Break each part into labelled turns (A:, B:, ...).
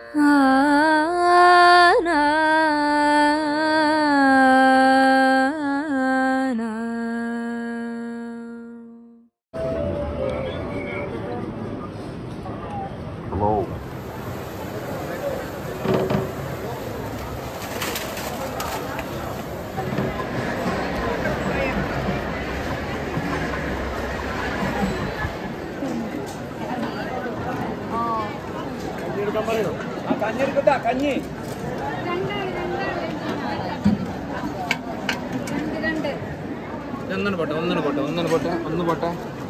A: ഒന്ന് പോട്ടെ.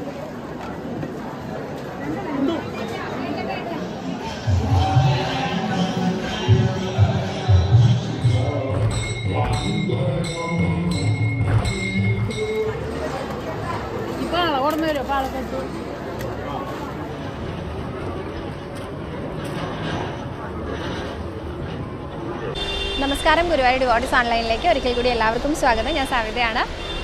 B: നമസ്കാരം, ഗുരുവായൂർ ഡിവോട്ടീസ് ഓൺലൈനിലേക്ക് ഒരിക്കൽ കൂടി എല്ലാവർക്കും സ്വാഗതം. ഞാൻ സവിതയാണ്.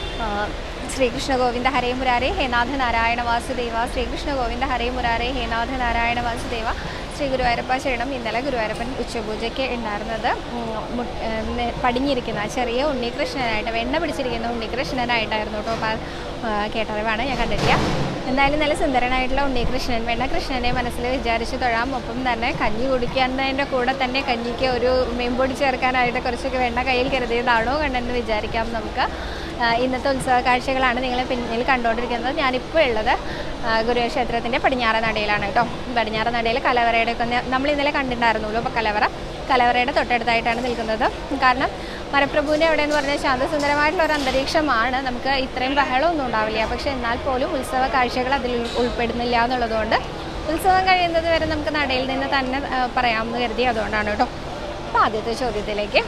B: ശ്രീകൃഷ്ണ ഗോവിന്ദ ഹരേ മുരാരേ ഹേ നാഥ നാരായണ വാസുദേവ, ശ്രീകൃഷ്ണ ഗോവിന്ദ ഹരേ മുരാരേ ഹേ നാഥ നാരായണ വാസുദേവ, ശ്രീ ഗുരുവായൂരപ്പ ശരണം. ഇന്നലെ ഗുരുവായൂരപ്പൻ ഉച്ചപൂജയ്ക്ക് ഉണ്ടായിരുന്നത് പടിഞ്ഞിരിക്കുന്ന ചെറിയ ഉണ്ണികൃഷ്ണനായിട്ട്, വെണ്ണ പിടിച്ചിരിക്കുന്ന ഉണ്ണികൃഷ്ണനായിട്ടായിരുന്നു കേട്ടോ. കേട്ടറിവാണ്, ഞാൻ കണ്ടിട്ടില്ല. എന്തായാലും നല്ല സുന്ദരനായിട്ടുള്ള ഉണ്ണികൃഷ്ണൻ, വെണ്ണകൃഷ്ണനെ മനസ്സിൽ വിചാരിച്ച് തൊഴാം. ഒപ്പം തന്നെ കഞ്ഞി കുടിക്കുന്നതിൻ്റെ കൂടെ തന്നെ കഞ്ഞിക്ക് ഒരു മെമ്പൊടി ചേർക്കാനായിട്ട് കുറച്ചൊക്കെ വെണ്ണ കയ്യിൽ കരുതിയതാണോ കണ്ടെന്ന് വിചാരിക്കാം നമുക്ക്. ഇന്നത്തെ ഉത്സവ കാഴ്ചകളാണ് നിങ്ങൾ പിന്നിൽ കണ്ടുകൊണ്ടിരിക്കുന്നത്. ഞാനിപ്പോൾ ഉള്ളത് ഗുരുവായൂർ ക്ഷേത്രത്തിൻ്റെ പടിഞ്ഞാറ നടയിലാണ് കേട്ടോ. പടിഞ്ഞാറ നടയിൽ കലവറയുടെ ഒക്കെ നമ്മൾ ഇന്നലെ കണ്ടിട്ടുണ്ടായിരുന്നുള്ളൂ. അപ്പോൾ കലവറയുടെ തൊട്ടടുത്തായിട്ടാണ് നിൽക്കുന്നത്. കാരണം മരപ്രഭുവിൻ്റെ അവിടെ എന്ന് പറഞ്ഞാൽ ശാന്തസുന്ദരമായിട്ടുള്ള ഒരു അന്തരീക്ഷമാണ്. നമുക്ക് ഇത്രയും ബഹളമൊന്നും ഉണ്ടാവില്ല. പക്ഷേ എന്നാൽ പോലും ഉത്സവ കാഴ്ചകൾ അതിൽ ഉൾപ്പെടുന്നില്ല എന്നുള്ളതുകൊണ്ട് ഉത്സവം കഴിയുന്നത് വരെ നമുക്ക് നടയിൽ നിന്ന് തന്നെ പറയാമെന്ന് കരുതി. അതുകൊണ്ടാണ് കേട്ടോ. അപ്പോൾ ആദ്യത്തെ ചോദ്യത്തിലേക്ക്.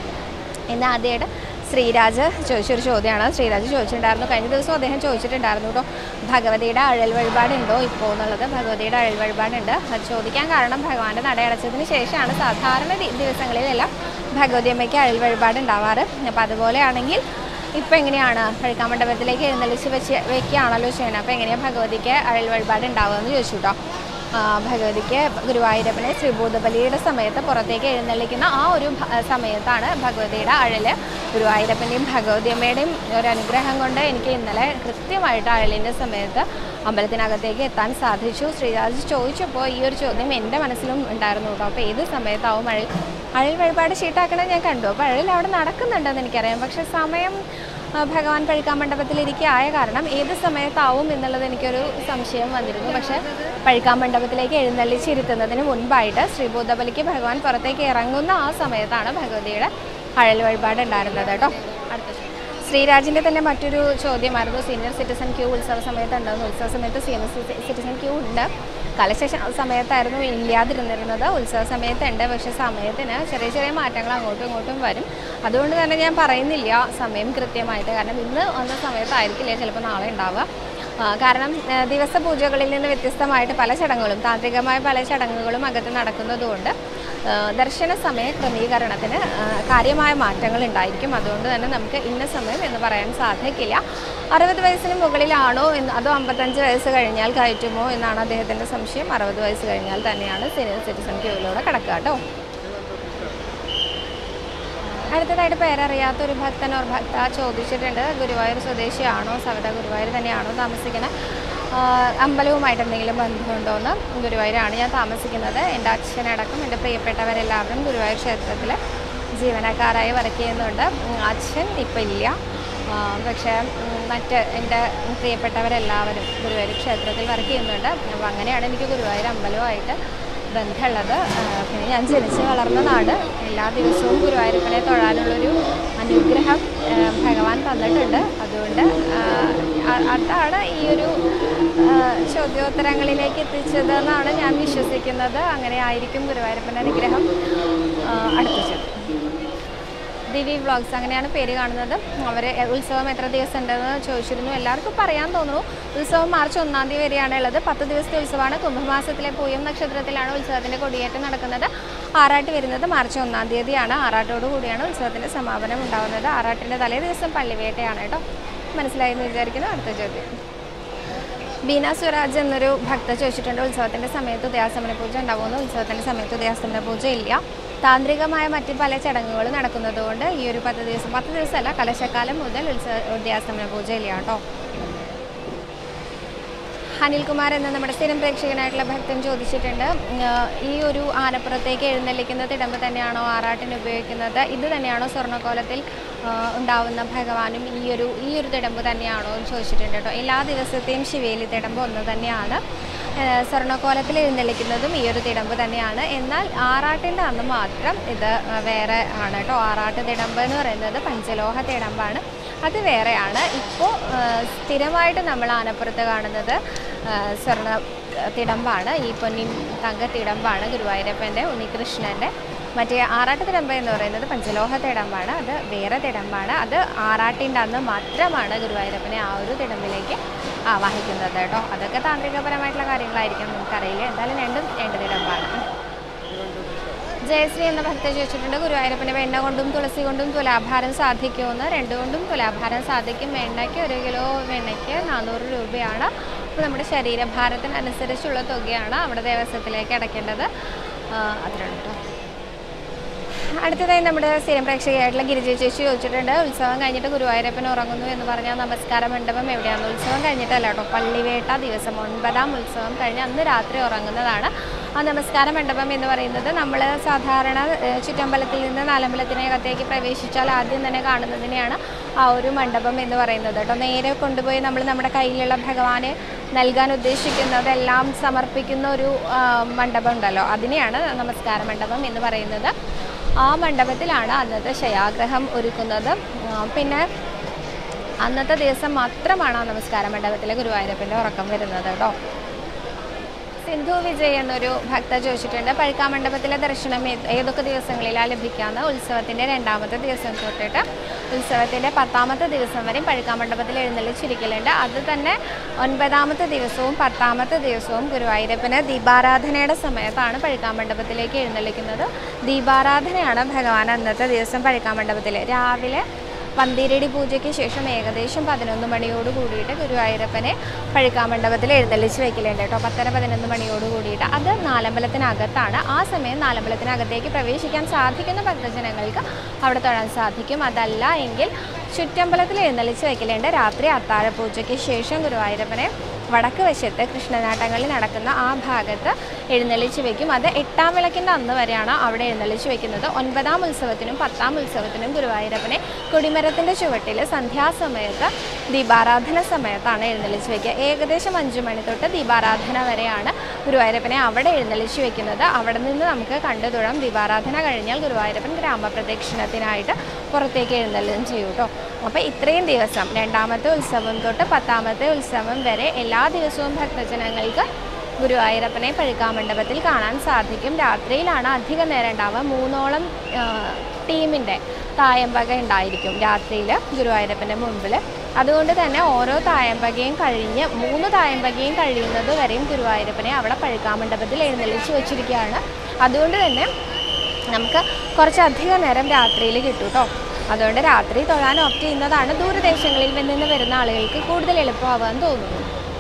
B: ഇന്ന് ആദ്യമായിട്ട് ശ്രീരാജ് ചോദിച്ചൊരു ചോദ്യമാണ്. ശ്രീരാജ് ചോദിച്ചിട്ടുണ്ടായിരുന്നു, കഴിഞ്ഞ ദിവസം അദ്ദേഹം ചോദിച്ചിട്ടുണ്ടായിരുന്നു കേട്ടോ, ഭഗവതിയുടെ അഴൽ വഴിപാടുണ്ടോ ഇപ്പോൾ എന്നുള്ളത്. ഭഗവതിയുടെ അഴൽ വഴിപാടുണ്ട്. അത് ചോദിക്കാൻ കാരണം ഭഗവാന്റെ നടയടച്ചതിന് ശേഷമാണ് സാധാരണ ദിവസങ്ങളിലെല്ലാം ഭഗവതി അമ്മയ്ക്ക് അഴൽ വഴിപാട് ഉണ്ടാവാറ്. അപ്പോൾ അതുപോലെയാണെങ്കിൽ ഇപ്പം എങ്ങനെയാണ്, പഴുക്കാമണ്ഡപത്തിലേക്ക് എഴുന്നള്ളിച്ച് വെക്കുകയാണല്ലോ ചെയ്യണം. അപ്പോൾ എങ്ങനെയാണ് ഭഗവതിക്ക് അഴൽ വഴിപാട് ഉണ്ടാവുക എന്ന് ചോദിച്ചു കേട്ടോ. ഭഗവതിക്ക് ഗുരുവായൂരപ്പനെ ശ്രീഭൂതബലിയുടെ സമയത്ത് പുറത്തേക്ക് എഴുന്നള്ളിക്കുന്ന ആ ഒരു സമയത്താണ് ഭഗവതിയുടെ അഴൽ. ഗുരുവായൂരപ്പൻ്റെയും ഭഗവതിയമ്മയുടെയും ഒരു അനുഗ്രഹം കൊണ്ട് എനിക്ക് ഇന്നലെ കൃത്യമായിട്ട് അഴലിൻ്റെ സമയത്ത് അമ്പലത്തിനകത്തേക്ക് എത്താൻ സാധിച്ചു. ശ്രീരാജ് ചോദിച്ചപ്പോൾ ഈ ഒരു ചോദ്യം എൻ്റെ മനസ്സിലും ഉണ്ടായിരുന്നു കേട്ടോ. അപ്പോൾ ഏത് സമയത്താവും അഴൽ വഴിപാട് ഷീട്ടാക്കണത് ഞാൻ കണ്ടു. അപ്പോൾ അഴൽ അവിടെ നടക്കുന്നുണ്ടെന്ന് എനിക്കറിയാം. പക്ഷേ സമയം ഭഗവാൻ പഴുക്കാമണ്ഡപത്തിലിരിക്കുക ആയ കാരണം ഏത് സമയത്താവും എന്നുള്ളത് എനിക്കൊരു സംശയം വന്നിരുന്നു. പക്ഷേ പഴുക്കാമണ്ഡപത്തിലേക്ക് എഴുന്നള്ളിച്ചിരുത്തുന്നതിന് മുൻപായിട്ട് ശ്രീഭൂതബലിക്ക് ഭഗവാൻ പുറത്തേക്ക് ഇറങ്ങുന്ന ആ സമയത്താണ് ഭഗവതിയുടെ അഴൽ വഴിപാട് ഉണ്ടായിരുന്നത് കേട്ടോ. അടുത്ത ശ്രീരാജിൻ്റെ തന്നെ മറ്റൊരു ചോദ്യമായിരുന്നു, സീനിയർ സിറ്റിസൺ ക്യൂ ഉത്സവ സമയത്തുണ്ടെന്ന്. ഉത്സവ സമയത്ത് സീനിയർ സിറ്റിസൺ ക്യൂ ഉണ്ട്. കലശ സമയത്തായിരുന്നു ഇല്ലാതിരുന്നിരുന്നത്. ഉത്സവ സമയത്തുണ്ട്. പക്ഷേ സമയത്തിന് ചെറിയ ചെറിയ മാറ്റങ്ങൾ അങ്ങോട്ടും ഇങ്ങോട്ടും വരും. അതുകൊണ്ട് തന്നെ ഞാൻ പറയുന്നില്ല സമയം കൃത്യമായിട്ട്. കാരണം ഇന്ന് വന്ന സമയത്തായിരിക്കില്ല ചിലപ്പോൾ നാളെ ഉണ്ടാവുക. കാരണം ദിവസ പൂജകളിൽ നിന്ന് വ്യത്യസ്തമായിട്ട് പല ചടങ്ങുകളും, താന്ത്രികമായ പല ചടങ്ങുകളും അകത്ത് നടക്കുന്നതുകൊണ്ട് ദർശന സമയ ക്രമീകരണത്തിന് കാര്യമായ മാറ്റങ്ങൾ ഉണ്ടായിരിക്കും. അതുകൊണ്ട് തന്നെ നമുക്ക് ഇന്ന സമയം എന്ന് പറയാൻ സാധിക്കില്ല. 60 വയസ്സിന് മുകളിലാണോ അതോ 55 വയസ്സ് കഴിഞ്ഞാൽ കയറ്റുമോ എന്നാണ് അദ്ദേഹത്തിൻ്റെ സംശയം. 60 വയസ്സ് കഴിഞ്ഞാൽ തന്നെയാണ് സീനിയർ സിറ്റിസൺ ക്യൂവിലൂടെ കിടക്കുക കേട്ടോ. അടുത്തതായിട്ട് പേരറിയാത്തൊരു ഭക്തൻ ഓർ ഭക്ത ചോദിച്ചിട്ടുണ്ട്, ഗുരുവായൂർ സ്വദേശിയാണോ, സവിത ഗുരുവായൂർ തന്നെയാണോ താമസിക്കുന്നത്, അമ്പലവുമായിട്ട് എന്തെങ്കിലും ബന്ധമുണ്ടോ എന്ന്. ഗുരുവായൂരാണ് ഞാൻ താമസിക്കുന്നത്. എൻ്റെ അച്ഛനടക്കം എൻ്റെ പ്രിയപ്പെട്ടവരെല്ലാവരും ഗുരുവായൂർ ക്ഷേത്രത്തിൽ ജീവനക്കാരായി വർക്ക് ചെയ്യുന്നുണ്ട്. അച്ഛൻ ഇപ്പം ഇല്ല. പക്ഷേ മറ്റ് എൻ്റെ പ്രിയപ്പെട്ടവരെല്ലാവരും ഗുരുവായൂർ ക്ഷേത്രത്തിൽ വർക്ക് ചെയ്യുന്നുണ്ട്. അപ്പോൾ അങ്ങനെയാണ് എനിക്ക് ഗുരുവായൂർ അമ്പലവുമായിട്ട് ബന്ധമുള്ളത്. പിന്നെ ഞാൻ ജനിച്ച് വളർന്ന നാട്. എല്ലാ ദിവസവും ഗുരുവായൂരപ്പനെ തൊഴാനുള്ളൊരു അനുഗ്രഹം ഭഗവാൻ തന്നിട്ടുണ്ട്. അതുകൊണ്ട് അതാണ് ഈ ഒരു ചോദ്യോത്തരങ്ങളിലേക്ക് എത്തിച്ചതെന്നാണ് ഞാൻ വിശ്വസിക്കുന്നത്. അങ്ങനെ ആയിരിക്കും ഗുരുവായൂരപ്പൻ്റെ അനുഗ്രഹം. അടുത്ത ചോദ്യം, ദിവി വ്ളോഗ്സ് അങ്ങനെയാണ് പേര് കാണുന്നത്. അവർ ഉത്സവം എത്ര ദിവസം ഉണ്ടെന്ന് ചോദിച്ചിരുന്നു. എല്ലാവർക്കും പറയാൻ തോന്നുന്നു. ഉത്സവം മാർച്ച് 1-ാം തീയതി വരെയാണ് ഉള്ളത്. 10 ദിവസത്തെ ഉത്സവമാണ്. കുംഭമാസത്തിലെ പൂയം നക്ഷത്രത്തിലാണ് ഉത്സവത്തിൻ്റെ കൊടിയേറ്റം നടക്കുന്നത്. ആറാട്ട് വരുന്നത് മാർച്ച് 1-ാം തീയതിയാണ്. ആറാട്ടോടു കൂടിയാണ് ഉത്സവത്തിൻ്റെ സമാപനം ഉണ്ടാകുന്നത്. ആറാട്ടിൻ്റെ തലേ ദിവസം പള്ളിവേട്ടയാണ് കേട്ടോ. മനസ്സിലായെന്ന് വിചാരിക്കുന്നു. അടുത്ത ചോദ്യം, ബീന സ്വരാജ് എന്നൊരു ഭക്ത ചോദിച്ചിട്ടുണ്ട്, ഉത്സവത്തിൻ്റെ സമയത്ത് ഉദയാസ്തമന പൂജ ഉണ്ടാവുമെന്ന്. ഉത്സവത്തിൻ്റെ സമയത്ത് ഉദയാസ്തമന പൂജ ഇല്ല. താന്ത്രികമായ മറ്റ് പല ചടങ്ങുകൾ നടക്കുന്നത് കൊണ്ട് ഈ ഒരു 10 ദിവസമല്ല, കലശക്കാലം മുതൽ ഉദയാസ്തമന പൂജ ഇല്ല കേട്ടോ. അനിൽകുമാർ എന്ന നമ്മുടെ സ്ഥിരം പ്രേക്ഷകനായിട്ടുള്ള ഭക്തൻ ചോദിച്ചിട്ടുണ്ട്, ഈ ഒരു ആനപ്പുറത്തേക്ക് എഴുന്നള്ളിക്കുന്ന തിടമ്പ് തന്നെയാണോ ആറാട്ടിന് ഉപയോഗിക്കുന്നത്? ഇത് തന്നെയാണോ സ്വർണ്ണക്കോലത്തിൽ ഉണ്ടാവുന്ന ഭഗവാനും ഈ ഒരു തിടമ്പ് തന്നെയാണോ എന്ന് ചോദിച്ചിട്ടുണ്ട് കേട്ടോ. എല്ലാ ദിവസത്തെയും ശിവേലി തിടമ്പ് ഒന്ന് തന്നെയാണ്. സ്വർണ്ണക്കോലത്തിൽ എഴുന്നള്ളിക്കുന്നതും ഈ ഒരു തിടമ്പ് തന്നെയാണ്. എന്നാൽ ആറാട്ടിൻ്റെ അന്ന് മാത്രം ഇത് വേറെ ആണ് കേട്ടോ. ആറാട്ട് തിടമ്പ് എന്ന് പറയുന്നത് പഞ്ചലോഹ തിടമ്പാണ്, അത് വേറെയാണ്. ഇപ്പോൾ സ്ഥിരമായിട്ട് നമ്മൾ ആനപ്പുറത്ത് കാണുന്നത് സ്വർണ്ണ തിടമ്പാണ്, ഈ പൊന്നിൻ തങ്ക തിടമ്പാണ് ഗുരുവായൂരപ്പൻ്റെ ഉണ്ണികൃഷ്ണൻ്റെ. മറ്റേ ആറാട്ട് തിടമ്പ് എന്ന് പറയുന്നത് പഞ്ചലോഹ തിടമ്പാണ്, അത് വേറെ തിടമ്പാണ്. അത് ആറാട്ടിൻ്റെ അന്ന് മാത്രമാണ് ഗുരുവായൂരപ്പനെ ആ ഒരു തിടമ്പിലേക്ക് ആവാഹിക്കുന്നത് കേട്ടോ. അതൊക്കെ താന്ത്രികപരമായിട്ടുള്ള കാര്യങ്ങളായിരിക്കും, നമുക്കറിയില്ല. എന്തായാലും രണ്ട് തിടമ്പാണ്. ജയശ്രീ എന്ന ഭക്ത ചോദിച്ചിട്ടുണ്ട്, ഗുരുവായൂരപ്പൻ്റെ വെണ്ണ കൊണ്ടും തുളസി കൊണ്ടും തുലാഭാരം സാധിക്കുമെന്ന്. 2 കൊണ്ടും തുലാഭാരം സാധിക്കും. വെണ്ണയ്ക്ക് 1 കിലോ വെണ്ണയ്ക്ക് 400 രൂപയാണ്. അപ്പോൾ നമ്മുടെ ശരീരഭാരത്തിനനുസരിച്ചുള്ള തുകയാണ് അവിടെ ദേവസ്വത്തിലേക്ക് അടയ്ക്കേണ്ടത്. അതിലുണ്ട്. അടുത്തതായി നമ്മുടെ സ്ഥിരം പ്രേക്ഷകയായിട്ടുള്ള ഗിരിജ ചേച്ചി ചോദിച്ചിട്ടുണ്ട്, ഉത്സവം കഴിഞ്ഞിട്ട് ഗുരുവായൂരപ്പൻ ഉറങ്ങുന്നു എന്ന് പറഞ്ഞാൽ നമസ്കാര മണ്ഡപം എവിടെയാണ്? ഉത്സവം കഴിഞ്ഞിട്ടല്ല കേട്ടോ, പള്ളിവേട്ട ദിവസം 9ാം ഉത്സവം കഴിഞ്ഞ് അന്ന് രാത്രി ഉറങ്ങുന്നതാണ് ആ നമസ്കാര മണ്ഡപം എന്ന് പറയുന്നത്. നമ്മൾ സാധാരണ ചുറ്റമ്പലത്തിൽ നിന്ന് നാലമ്പലത്തിനകത്തേക്ക് പ്രവേശിച്ചാൽ ആദ്യം തന്നെ കാണുന്നതിനെയാണ് ആ ഒരു മണ്ഡപം എന്ന് പറയുന്നത് കേട്ടോ. നേരെ കൊണ്ടുപോയി നമ്മൾ നമ്മുടെ കയ്യിലുള്ള ഭഗവാന് നൽകാൻ ഉദ്ദേശിക്കുന്നതെല്ലാം സമർപ്പിക്കുന്ന ഒരു മണ്ഡപം ഉണ്ടല്ലോ, അതിനെയാണ് നമസ്കാര മണ്ഡപം എന്ന് പറയുന്നത്. ആ മണ്ഡപത്തിലാണ് അന്നത്തെ ശയാഗ്രഹം ഒരുക്കുന്നത്. പിന്നെ അന്നത്തെ ദിവസം മാത്രമാണ് ആ നമസ്കാര മണ്ഡപത്തിലെ ഗുരുവായൂരപ്പൻ്റെ ഉറക്കം വരുന്നത് കേട്ടോ. സിന്ധു വിജയ് എന്നൊരു ഭക്ത ചോദിച്ചിട്ടുണ്ട്, പഴുക്കാമണ്ഡപത്തിലെ ദർശനം ഏതൊക്കെ ദിവസങ്ങളിലാണ് ലഭിക്കാമെന്ന്? ഉത്സവത്തിൻ്റെ 2ാമത്തെ ദിവസം തൊട്ടിട്ട് ഉത്സവത്തിൻ്റെ 10ാമത്തെ ദിവസം വരെയും പഴുക്കാമണ്ഡപത്തിൽ എഴുന്നള്ളിച്ചിരിക്കലുണ്ട്. അത് തന്നെ 9ാമത്തെ ദിവസവും 10ാമത്തെ ദിവസവും ഗുരുവായൂരപ്പന് ദീപാരാധനയുടെ സമയത്താണ് പഴുക്കാമണ്ഡപത്തിലേക്ക് എഴുന്നള്ളിക്കുന്നത്. ദീപാരാധനയാണ് ഭഗവാൻ അന്നത്തെ ദിവസം പഴുക്കാമണ്ഡപത്തിൽ. രാവിലെ പന്തിരടി പൂജയ്ക്ക് ശേഷം ഏകദേശം 11 മണിയോട് കൂടിയിട്ട് ഗുരുവായൂരപ്പനെ പഴുക്കാമണ്ഡപത്തിൽ എഴുന്നള്ളിച്ച് വയ്ക്കലുണ്ട് കേട്ടോ. 10-11 മണിയോട് കൂടിയിട്ട്. അത് നാലമ്പലത്തിനകത്താണ്. ആ സമയം നാലമ്പലത്തിനകത്തേക്ക് പ്രവേശിക്കാൻ സാധിക്കുന്ന ഭക്തജനങ്ങൾക്ക് അവിടെ തൊഴാൻ സാധിക്കും. അതല്ല എങ്കിൽ ചുറ്റമ്പലത്തിൽ എഴുന്നള്ളിച്ച് വയ്ക്കലുണ്ട്. രാത്രി അത്താഴ പൂജയ്ക്ക് ശേഷം ഗുരുവായൂരപ്പനെ വടക്ക് വശത്ത് കൃഷ്ണനാട്ടങ്ങളിൽ നടക്കുന്ന ആ ഭാഗത്ത് എഴുന്നള്ളിച്ച് വയ്ക്കും. അത് 8ാം വിളക്കിൻ്റെ അന്ന് വരെയാണ് അവിടെ എഴുന്നള്ളിച്ച് വയ്ക്കുന്നത്. 9ാം ഉത്സവത്തിനും 10ാം ഉത്സവത്തിനും ഗുരുവായൂരപ്പനെ കൊടിമരത്തിൻ്റെ ചുവട്ടിൽ സന്ധ്യാസമയത്ത് ദീപാരാധന സമയത്താണ് എഴുന്നള്ളിച്ച് വയ്ക്കുക. ഏകദേശം 5 മണി തൊട്ട് ദീപാരാധന വരെയാണ് ഗുരുവായൂരപ്പനെ അവിടെ എഴുന്നള്ളിച്ച് വയ്ക്കുന്നത്. അവിടെ നിന്ന് നമുക്ക് കണ്ടു തൊഴാം. ദീപാരാധന കഴിഞ്ഞാൽ ഗുരുവായൂരപ്പൻ ഗ്രാമപ്രദക്ഷിണത്തിനായിട്ട് പുറത്തേക്ക് എഴുന്നള്ളുകയും ചെയ്യും കേട്ടോ. അപ്പോൾ ഇത്രയും ദിവസം 2ാമത്തെ ഉത്സവം തൊട്ട് 10ാമത്തെ ഉത്സവം വരെ എല്ലാ ദിവസവും ഭക്തജനങ്ങൾക്ക് ഗുരുവായൂരപ്പനെ പഴുക്കാമണ്ഡപത്തിൽ കാണാൻ സാധിക്കും. രാത്രിയിലാണ് അധികം നേരം ഉണ്ടാവുക. 3ഓളം ടീമിൻ്റെ തായമ്പക ഉണ്ടായിരിക്കും രാത്രിയിൽ ഗുരുവായൂരപ്പൻ്റെ മുൻപിൽ. അതുകൊണ്ട് തന്നെ ഓരോ തായമ്പകയും കഴിഞ്ഞ് 3 തായമ്പകയും കഴിയുന്നത് വരെയും ഗുരുവായൂരപ്പനെ അവിടെ പഴുക്കാമണ്ഡപത്തിൽ എഴുന്നള്ളിച്ച് വെച്ചിരിക്കുകയാണ്. അതുകൊണ്ട് തന്നെ നമുക്ക് കുറച്ചധികം നേരം രാത്രിയിൽ കിട്ടും കേട്ടോ. അതുകൊണ്ട് രാത്രി തൊഴാൻ ഓപ്റ്റ് ചെയ്യുന്നതാണ് ദൂരദേശങ്ങളിൽ നിന്ന് വരുന്ന ആളുകൾക്ക് കൂടുതൽ എളുപ്പമാവാൻ തോന്നുന്നു.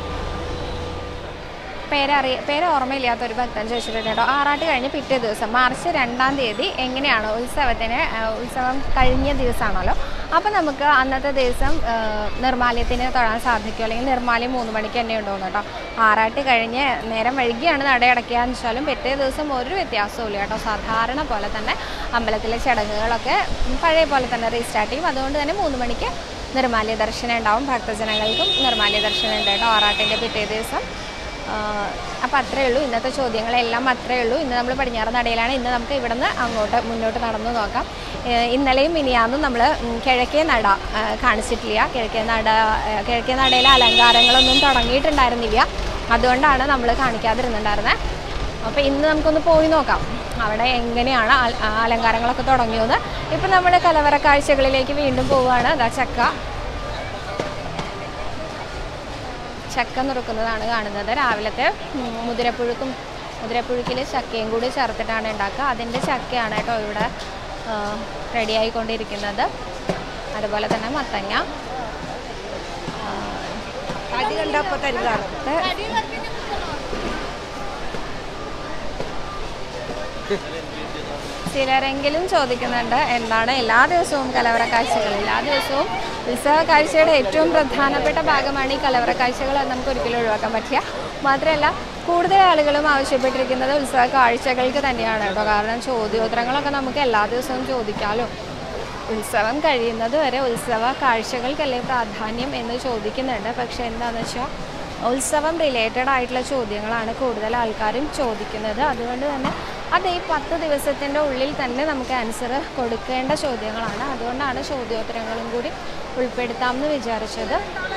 B: പേര് ഓർമ്മയില്ലാത്തൊരു ഭക്തൻ ചോദിച്ചിട്ടുണ്ട് കേട്ടോ. ആറാട്ട് കഴിഞ്ഞ് പിറ്റേ ദിവസം മാർച്ച് 2-ാം തീയതി എങ്ങനെയാണോ ഉത്സവം കഴിഞ്ഞ ദിവസമാണല്ലോ, അപ്പോൾ നമുക്ക് അന്നത്തെ ദിവസം നിർമ്മാല്യത്തിന് തൊഴാൻ സാധിക്കും. അല്ലെങ്കിൽ നിർമ്മാല്യം 3 മണിക്ക് തന്നെ ഉണ്ടാവും കേട്ടോ. ആറാട്ട് കഴിഞ്ഞ് നേരം വൈകിയാണ് നട അടയ്ക്കുകയെന്ന് വെച്ചാലും പിറ്റേ ദിവസം ഒരു വ്യത്യാസവും ഇല്ല കേട്ടോ. സാധാരണ പോലെ തന്നെ അമ്പലത്തിലെ ചടങ്ങുകളൊക്കെ പഴയ പോലെ തന്നെ റീസ്റ്റാർട്ട് ചെയ്യും. അതുകൊണ്ട് തന്നെ 3 മണിക്ക് നിർമ്മാല്യ ദർശനം ഉണ്ടാവും. ഭക്തജനങ്ങൾക്കും നിർമ്മാല്യ ദർശനം ഉണ്ട് കേട്ടോ ആറാട്ടിൻ്റെ പിറ്റേ ദിവസം. അപ്പോൾ അത്രയേ ഉള്ളൂ ഇന്നത്തെ ചോദ്യങ്ങളെല്ലാം, അത്രയേ ഉള്ളൂ. ഇന്ന് നമ്മൾ പടിഞ്ഞാറ് നടയിലാണ്. ഇന്ന് നമുക്ക് ഇവിടെ നിന്ന് മുന്നോട്ട് നടന്നു നോക്കാം. ഇന്നലെയും മിനിയാന്നും നമ്മൾ കിഴക്കേ നട കാണിച്ചിട്ടില്ല. കിഴക്കേ നടയിലെ അലങ്കാരങ്ങളൊന്നും തുടങ്ങിയിട്ടുണ്ടായിരുന്നില്ല. അതുകൊണ്ടാണ് നമ്മൾ കാണിക്കാതിരുന്നുണ്ടായിരുന്നത്. അപ്പോൾ ഇന്ന് നമുക്കൊന്ന് പോയി നോക്കാം അവിടെ എങ്ങനെയാണ് അലങ്കാരങ്ങളൊക്കെ തുടങ്ങിയത്. ഇപ്പം നമ്മൾ കലവറ കാഴ്ചകളിലേക്ക് വീണ്ടും പോവുകയാണ്. അതാ ചക്ക നുറുക്കുന്നതാണ് കാണുന്നത്. രാവിലത്തെ മുതിരപ്പുഴുക്കിൽ ചക്കയും കൂടി ചേർത്തിട്ടാണ് ഉണ്ടാക്കുക. അതിൻ്റെ ചക്കയാണ് കേട്ടോ ഇവിടെ റെഡിയായിക്കൊണ്ടിരിക്കുന്നത്. അതുപോലെ തന്നെ മത്തങ്ങ, ചിലരെങ്കിലും ചോദിക്കുന്നുണ്ട് എന്താണ് എല്ലാ ദിവസവും കലവറ കാഴ്ചകൾ. എല്ലാ ദിവസവും ഉത്സവ കാഴ്ചയുടെ ഏറ്റവും പ്രധാനപ്പെട്ട ഭാഗമാണ് ഈ കലവറ കാഴ്ചകൾ. അത് നമുക്ക് ഒരിക്കലും ഒഴിവാക്കാൻ പറ്റില്ല. മാത്രമല്ല കൂടുതൽ ആളുകളും ആവശ്യപ്പെട്ടിരിക്കുന്നത് ഉത്സവ കാഴ്ചകൾക്ക് തന്നെയാണ് കേട്ടോ. കാരണം ചോദ്യോത്തരങ്ങളൊക്കെ നമുക്ക് എല്ലാ ദിവസവും ചോദിക്കാമല്ലോ. ഉത്സവം കഴിയുന്നത് വരെ ഉത്സവ കാഴ്ചകൾക്കല്ലേ പ്രാധാന്യം എന്ന് ചോദിക്കുന്നുണ്ട്. പക്ഷേ എന്താണെന്ന് വെച്ചാൽ ഉത്സവം റിലേറ്റഡ് ആയിട്ടുള്ള ചോദ്യങ്ങളാണ് കൂടുതൽ ആൾക്കാരും ചോദിക്കുന്നത്. അതുകൊണ്ട് തന്നെ അത് ഈ 10 ദിവസത്തിൻ്റെ ഉള്ളിൽ തന്നെ നമുക്ക് ആൻസർ കൊടുക്കേണ്ട ചോദ്യങ്ങളാണ്. അതുകൊണ്ടാണ് ചോദ്യോത്തരങ്ങളും കൂടി ഉൾപ്പെടുത്താമെന്ന് വിചാരിച്ചത്.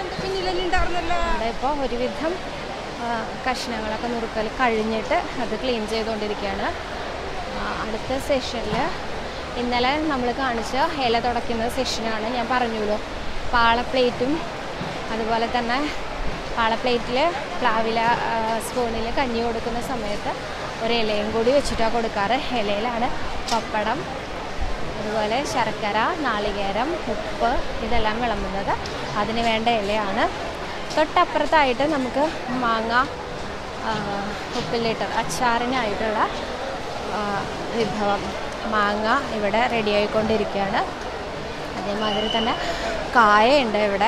B: ഇവിടെ ഇപ്പോൾ ഒരുവിധം കഷ്ണങ്ങളൊക്കെ നുറുക്കൽ കഴിഞ്ഞിട്ട് അത് ക്ലീൻ ചെയ്തുകൊണ്ടിരിക്കുകയാണ്. അടുത്ത സെഷനിൽ ഇന്നലെ നമ്മൾ കാണിച്ച ഇല തുടയ്ക്കുന്ന സെഷനാണ്. ഞാൻ പറഞ്ഞല്ലോ പാളപ്ലേറ്റും അതുപോലെ തന്നെ പാളപ്ലേറ്റിൽ പ്ലാവില സ്പൂണിൽ കഞ്ഞി കൊടുക്കുന്ന സമയത്ത് ഒരു ഇലയും കൂടി വെച്ചിട്ടാണ് കൊടുക്കാറ്. ഇലയിലാണ് പപ്പടം, അതുപോലെ ശർക്കര, നാളികേരം, ഉപ്പ് ഇതെല്ലാം വിളമ്പുന്നത്. അതിന് വേണ്ട ഇലയാണ്. തൊട്ടപ്പുറത്തായിട്ട് നമുക്ക് മാങ്ങ ഉപ്പിലിട്ടത് അച്ചാറിനായിട്ടുള്ള വിഭവം മാങ്ങ ഇവിടെ റെഡിയായിക്കൊണ്ടിരിക്കുകയാണ്. അതേമാതിരി തന്നെ കായുണ്ട് ഇവിടെ.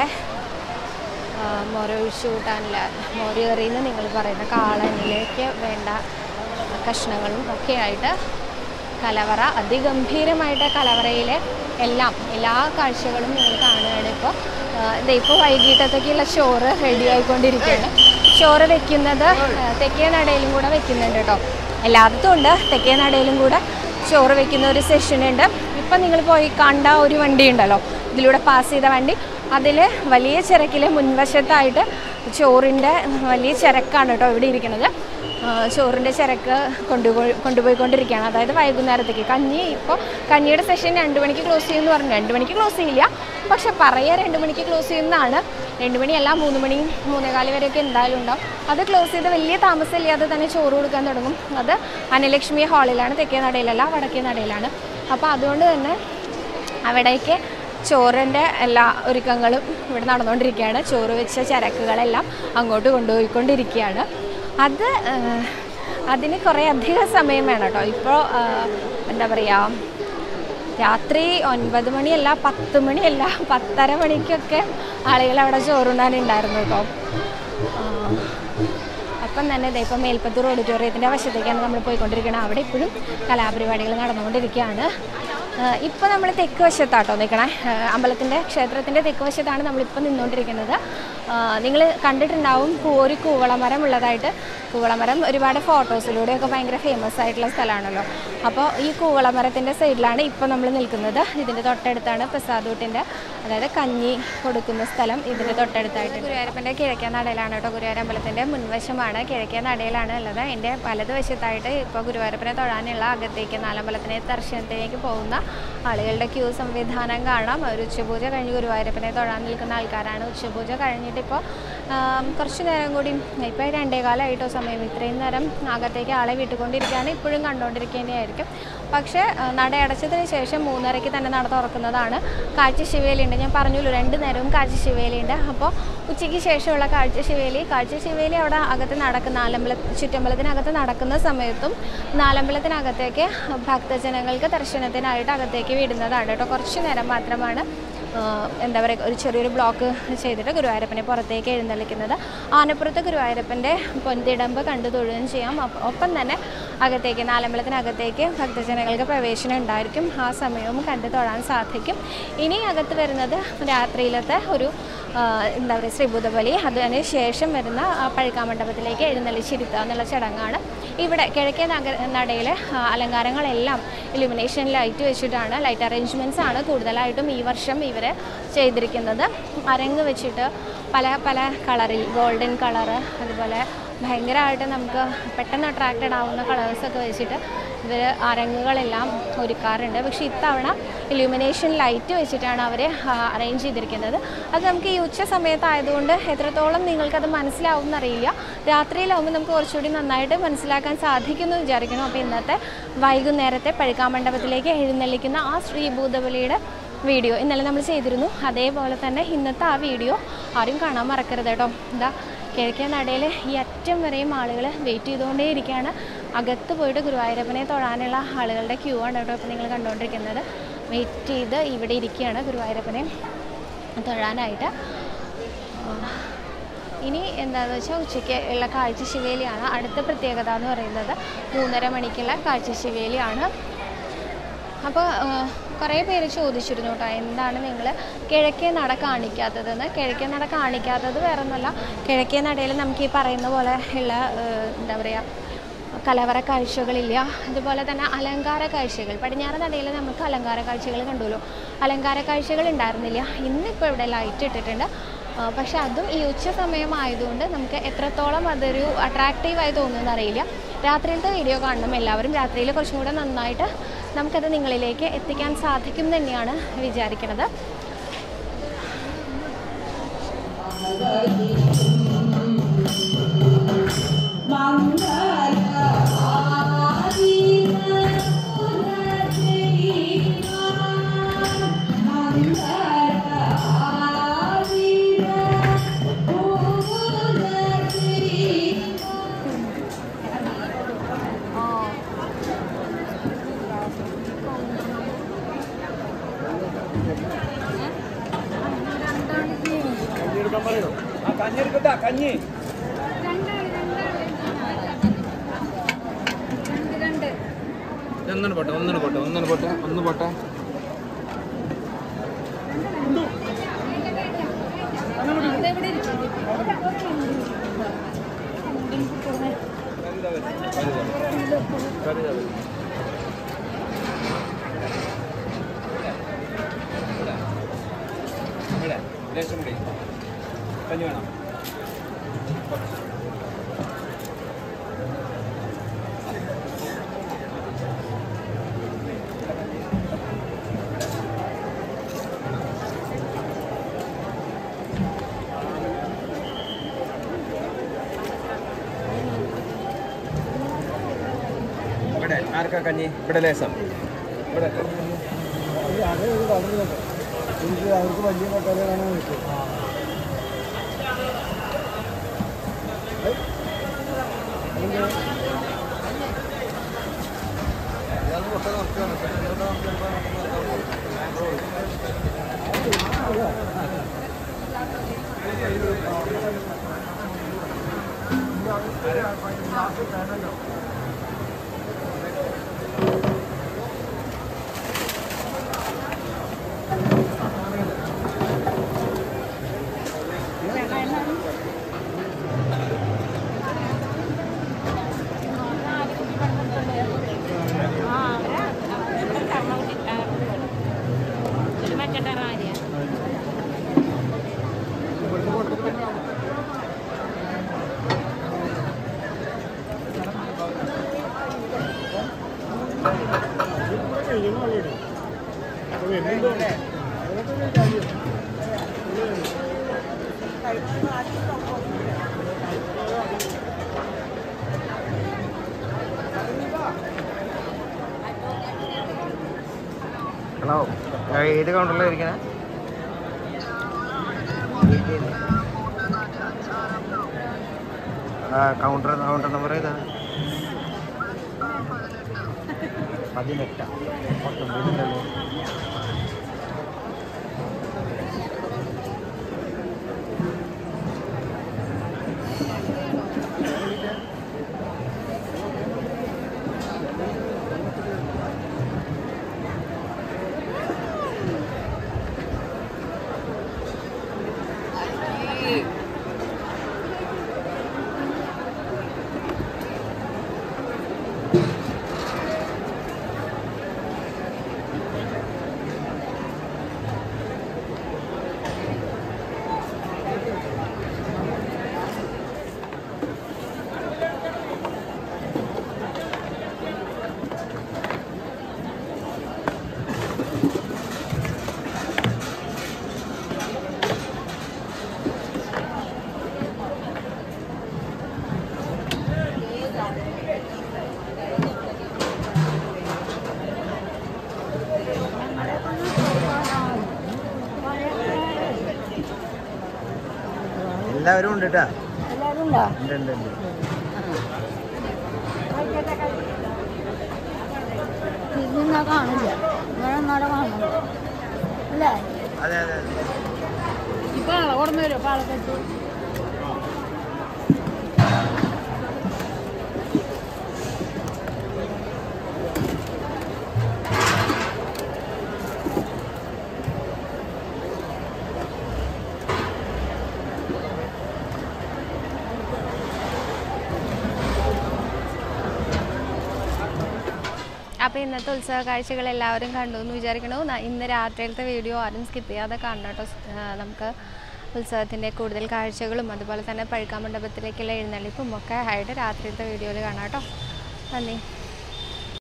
B: മോരൊഴിച്ച് കൂട്ടാനില്ല, മോരേറിയെന്ന് നിങ്ങൾ പറയുന്ന കാളനിലേക്ക് വേണ്ട കഷ്ണങ്ങളും ഒക്കെ ആയിട്ട് കലവറ അതിഗംഭീരമായിട്ട് കലവറയിലെ എല്ലാ കാഴ്ചകളും നിങ്ങൾ കാണുകയാണ്. ഇപ്പോൾ വൈകിട്ടത്തേക്കുള്ള ചോറ് റെഡി ആയിക്കൊണ്ടിരിക്കുകയാണ്. ചോറ് വെക്കുന്നത് തെക്കേ നടയിലും കൂടെ വെക്കുന്നുണ്ട് കേട്ടോ. എല്ലായിടത്തും ഉണ്ട്, തെക്കേ നടയിലും കൂടെ ചോറ് വെക്കുന്ന ഒരു സെഷനുണ്ട്. ഇപ്പം നിങ്ങൾ പോയി കണ്ട ഒരു വണ്ടി ഉണ്ടല്ലോ, ഇതിലൂടെ പാസ് ചെയ്ത വണ്ടി, അതിൽ വലിയ ചിരക്കിൽ മുൻവശത്തായിട്ട് ചോറിൻ്റെ വലിയ ചിരക്കാണ് കേട്ടോ ഇവിടെ ഇരിക്കുന്നത്. ചോറിൻ്റെ ചിരക്ക് കൊണ്ടുപോയിക്കൊണ്ടിരിക്കുകയാണ്. അതായത് വൈകുന്നേരത്തേക്ക് കഞ്ഞിയുടെ സെഷൻ 2 മണിക്ക് ക്ലോസ് ചെയ്യുമെന്ന് പറഞ്ഞു. 2 മണിക്ക് ക്ലോസ് ചെയ്യില്ല, പക്ഷെ പറയുക 2 മണിക്ക് ക്ലോസ് ചെയ്യുന്നതാണ്. 2 മണിയല്ല, 3 മണി 3:15 വരെയൊക്കെ എന്തായാലും ഉണ്ടാവും. അത് ക്ലോസ് ചെയ്ത് വലിയ താമസമില്ലാതെ തന്നെ ചോറ് കൊടുക്കാൻ തുടങ്ങും. അത് അനലക്ഷ്മി ഹാളിലാണ്, തെക്കേ നടയിലല്ല, വടക്കേ നടയിലാണ്. അപ്പോൾ അതുകൊണ്ട് തന്നെ അവിടേക്ക് ചോറിൻ്റെ എല്ലാ ഒരുക്കങ്ങളും ഇവിടെ നടന്നുകൊണ്ടിരിക്കുകയാണ്. ചോറ് വെച്ച ചരക്കുകളെല്ലാം അങ്ങോട്ട് കൊണ്ടുപോയിക്കൊണ്ടിരിക്കുകയാണ്. അതിന് കുറേ അധികം സമയം വേണം കേട്ടോ. ഇപ്പോൾ എന്താ പറയുക, രാത്രി 9 മണിയല്ല, 10 മണിയല്ല, 10:30 മണിക്കൊക്കെ ആളുകൾ അവിടെ ചോറുണ്ണാനുണ്ടായിരുന്നു കേട്ടോ. അപ്പം തന്നെ ഇപ്പം മേൽപ്പത്തൂർ ഓഡിറ്റോറിയത്തിൻ്റെ വശത്തേക്കാണ് നമ്മൾ പോയിക്കൊണ്ടിരിക്കുന്നത്. അവിടെ ഇപ്പോഴും കലാപരിപാടികൾ നടന്നുകൊണ്ടിരിക്കുകയാണ്. ഇപ്പോൾ നമ്മൾ തെക്ക് വശത്താട്ടോ നിൽക്കണേ. ക്ഷേത്രത്തിൻ്റെ തെക്ക് വശത്താണ് നമ്മളിപ്പോൾ നിന്നുകൊണ്ടിരിക്കുന്നത്. നിങ്ങൾ കണ്ടിട്ടുണ്ടാവും ഒരു കൂവളമരം ഉള്ളതായിട്ട്. കൂവളമരം ഒരുപാട് ഫോട്ടോസിലൂടെയൊക്കെ ഭയങ്കര ഫേമസ് ആയിട്ടുള്ള സ്ഥലമാണല്ലോ. അപ്പോൾ ഈ കൂവളമരത്തിൻ്റെ സൈഡിലാണ് ഇപ്പോൾ നമ്മൾ നിൽക്കുന്നത്. ഇതിൻ്റെ തൊട്ടടുത്താണ് പ്രസാദൂട്ടിൻ്റെ, അതായത് കഞ്ഞി കൊടുക്കുന്ന സ്ഥലം. ഇതിൻ്റെ തൊട്ടടുത്തായിട്ട് ഗുരുവായൂരപ്പൻ്റെ കിഴക്കേ നടയിലാണ് കേട്ടോ. ഗുരുവായൂർ അമ്പലത്തിൻ്റെ മുൻവശമാണ്, കിഴക്കേ നടയിലാണ് ഉള്ളത്. എൻ്റെ വലതുവശത്തായിട്ട് ഇപ്പോൾ ഗുരുവായൂരപ്പനെ തൊഴാനുള്ള അകത്തേക്ക് നാലമ്പലത്തിനെ ദർശനത്തിലേക്ക് പോകുന്ന ആളുകളുടെ ക്യൂ സംവിധാനം കാണാം. ഒരു ഉച്ചപൂജ കഴിഞ്ഞ് ഗുരുവായൂരപ്പനെ തൊഴാൻ നിൽക്കുന്ന ആൾക്കാരാണ്. ഉച്ചപൂജ കഴിഞ്ഞിട്ടിപ്പോൾ കുറച്ച് നേരം കൂടി, ഇപ്പോൾ 2:15 സമയം, ഇത്രയും നേരം അകത്തേക്ക് ആളെ വിട്ടുകൊണ്ടിരിക്കുകയാണ്. ഇപ്പോഴും കണ്ടുകൊണ്ടിരിക്കുന്നതായിരിക്കും. പക്ഷേ നടയടച്ചതിന് ശേഷം 3:30 തന്നെ നട തുറക്കുന്നതാണ്. കാഴ്ച ശിവേലിയുണ്ട്, ഞാൻ പറഞ്ഞല്ലോ 2 നേരവും കാഴ്ച ശിവേലിയുണ്ട്. അപ്പോൾ ഉച്ചയ്ക്ക് ശേഷമുള്ള കാഴ്ച ശിവേലി അവിടെ അകത്ത് ചുറ്റമ്പലത്തിനകത്ത് നടക്കുന്ന സമയത്തും നാലമ്പലത്തിനകത്തേക്ക് ഭക്തജനങ്ങൾക്ക് ദർശനത്തിനായിട്ട് അകത്തേക്ക് വിടുന്നതാണ് കേട്ടോ. കുറച്ച് നേരം മാത്രമാണ് എന്താ പറയുക, ഒരു ചെറിയൊരു ബ്ലോക്ക് ചെയ്തിട്ട് ഗുരുവായൂരപ്പനെ പുറത്തേക്ക് എഴുന്നള്ളിക്കുന്നത്. ആനപ്പുറത്ത് ഗുരുവായൂരപ്പൻ്റെ പൊൻതിടമ്പ് കണ്ടു തൊഴുകയും ചെയ്യാം. ഒപ്പം തന്നെ അകത്തേക്ക് നാലമ്പലത്തിനകത്തേക്ക് ഭക്തജനങ്ങൾക്ക് പ്രവേശനം ഉണ്ടായിരിക്കും. ആ സമയവും കണ്ടു തൊഴാൻ സാധിക്കും. ഇനി അകത്ത് വരുന്നത് രാത്രിയിലത്തെ ഒരു എന്താ പറയുക ശ്രീഭൂതബലി, അതിന് ശേഷം വരുന്ന പഴുക്കാമണ്ഡപത്തിലേക്ക് എഴുന്നള്ളിച്ചിരുത്തുക എന്നുള്ള ചടങ്ങാണ്. ഇവിടെ കിഴക്കേ നടയിലെ അലങ്കാരങ്ങളെല്ലാം ഇലുമിനേഷൻ ലൈറ്റ് വെച്ചിട്ടാണ്, ലൈറ്റ് അറേഞ്ച്മെൻറ്റ്സ് ആണ് കൂടുതലായിട്ടും ഈ വർഷം ഇവർ ചെയ്തിരിക്കുന്നത്. അരങ്ങ് വെച്ചിട്ട് പല കളറിൽ, ഗോൾഡൻ കളറ്, അതുപോലെ ഭയങ്കരമായിട്ട് നമുക്ക് പെട്ടെന്ന് അട്രാക്റ്റഡ് ആവുന്ന കളേഴ്സൊക്കെ വെച്ചിട്ട് ഇവർ അരങ്ങുകളെല്ലാം ഒരുക്കാറുണ്ട്. പക്ഷേ ഇത്തവണ ഇലുമിനേഷൻ ലൈറ്റ് വെച്ചിട്ടാണ് അവർ അറേഞ്ച് ചെയ്തിരിക്കുന്നത്. അത് നമുക്ക് ഈ ഉച്ച സമയത്തായതുകൊണ്ട് എത്രത്തോളം നിങ്ങൾക്കത് മനസ്സിലാവും എന്നറിയില്ല. രാത്രിയിലാവുമ്പോൾ നമുക്ക് കുറച്ചുകൂടി നന്നായിട്ട് മനസ്സിലാക്കാൻ സാധിക്കുമെന്ന് വിചാരിക്കണം. അപ്പോൾ ഇന്നത്തെ വൈകുന്നേരത്തെ പഴുക്കാമണ്ഡപത്തിലേക്ക് എഴുന്നള്ളിക്കുന്ന ആ ശ്രീഭൂതബലിയുടെ വീഡിയോ ഇന്നലെ നമ്മൾ ചെയ്തിരുന്നു. അതേപോലെ തന്നെ ഇന്നത്തെ ആ വീഡിയോ ആരും കാണാൻ മറക്കരുത് കേട്ടോ. എന്താ കിഴക്കേ നടയിൽ ഈ അറ്റം വരെയും ആളുകൾ വെയിറ്റ് ചെയ്തുകൊണ്ടേ ഇരിക്കുകയാണ്. അകത്ത് പോയിട്ട് ഗുരുവായൂരപ്പനെ തൊഴാനുള്ള ആളുകളുടെ ക്യൂ ആണ് കേട്ടോ ഇപ്പോൾ നിങ്ങൾ കണ്ടുകൊണ്ടിരിക്കുന്നത്. വെയിറ്റ് ചെയ്ത് ഇവിടെ ഇരിക്കുകയാണ് ഗുരുവായൂരപ്പനെ തൊഴാനായിട്ട്. ഇനി എന്താണെന്ന് വെച്ചാൽ ഉച്ചയ്ക്ക് ഉള്ള കാഴ്ചശിവേലിയാണ്. അടുത്ത പ്രത്യേകത എന്ന് പറയുന്നത് 3:30 മണിക്കുള്ള കാഴ്ചശിവേലിയാണ്. അപ്പോൾ കുറേ പേര് ചോദിച്ചിരുന്നു കേട്ടോ, എന്താണ് നിങ്ങൾ കിഴക്കേ നട കാണിക്കാത്തതെന്ന്. കിഴക്കേ നട കാണിക്കാത്തത് വേറെ ഒന്നുമല്ല, കിഴക്കേ നടയിൽ നമുക്ക് ഈ പറയുന്ന പോലെ ഉള്ള എന്താ പറയുക കലവറ കാഴ്ചകളില്ല. അതുപോലെ തന്നെ അലങ്കാര കാഴ്ചകൾ, പടിഞ്ഞാറ് നടയിൽ നമുക്ക് അലങ്കാര കാഴ്ചകൾ കണ്ടുല്ലോ, അലങ്കാര കാഴ്ചകൾ ഉണ്ടായിരുന്നില്ല. ഇന്നിപ്പോൾ ഇവിടെ ലൈറ്റ് ഇട്ടിട്ടുണ്ട്. പക്ഷെ അതും ഈ ഉച്ച സമയമായതുകൊണ്ട് നമുക്ക് എത്രത്തോളം അതൊരു അട്രാക്റ്റീവായി തോന്നുമെന്ന് അറിയില്ല. രാത്രിയിലത്തെ വീഡിയോ കാണണം എല്ലാവരും. രാത്രിയിൽ കുറച്ചും കൂടെ നന്നായിട്ട് നമുക്കത് നിങ്ങളിലേക്ക് എത്തിക്കാൻ സാധിക്കും തന്നെയാണ് വിചാരിക്കുന്നത്.
A: കഞ്ഞി ഒന്നിന് പോട്ടെ ഒന്നിന് പോട്ടെ ഒന്നിന് പോട്ടെ ഒന്ന് പോട്ടെ. ലേശം കൂടി കഞ്ഞി വേണം. ഇവിടെ ആർക്കാ കഞ്ഞി? ഇവിടെ ലേശം ഇവിടെ
C: അവർക്ക് വലിയ കട്ടല കാണാൻ പറ്റും.
A: ഹലോ, ഏത് കൗണ്ടറിലാണ് ഇരിക്കണേ? കൗണ്ടർ നമ്പർ ഏതാ? 18. എല്ലാവരും ഉണ്ട് കേട്ടാ.
B: എല്ലാവരും ഉണ്ടോ?
A: ഉണ്ട് ഉണ്ട് ഉണ്ട്.
B: ഇതൊന്നും കാണില്ല, ഇങ്ങനെ കാണുന്നു അല്ലേ?
A: അതെ അതെ അതെ.
B: ഇപ്പൊ ഓർമ്മ വരുമോ പാലക്കാട്ട്? അപ്പോൾ ഇന്നത്തെ ഉത്സവ കാഴ്ചകൾ എല്ലാവരും കണ്ടു എന്ന് വിചാരിക്കണു. ഇന്ന് രാത്രിയിലത്തെ വീഡിയോ ആരും സ്കിപ്പ് ചെയ്യാതെ കാണണം കേട്ടോ. നമുക്ക് ഉത്സവത്തിൻ്റെ കൂടുതൽ കാഴ്ചകളും അതുപോലെ തന്നെ പഴുക്കാമണ്ഡപത്തിലേക്കുള്ള എഴുന്നള്ളിപ്പും ഒക്കെ ആയിട്ട് രാത്രിയിലത്തെ വീഡിയോയിൽ കാണാം കേട്ടോ. നന്ദി.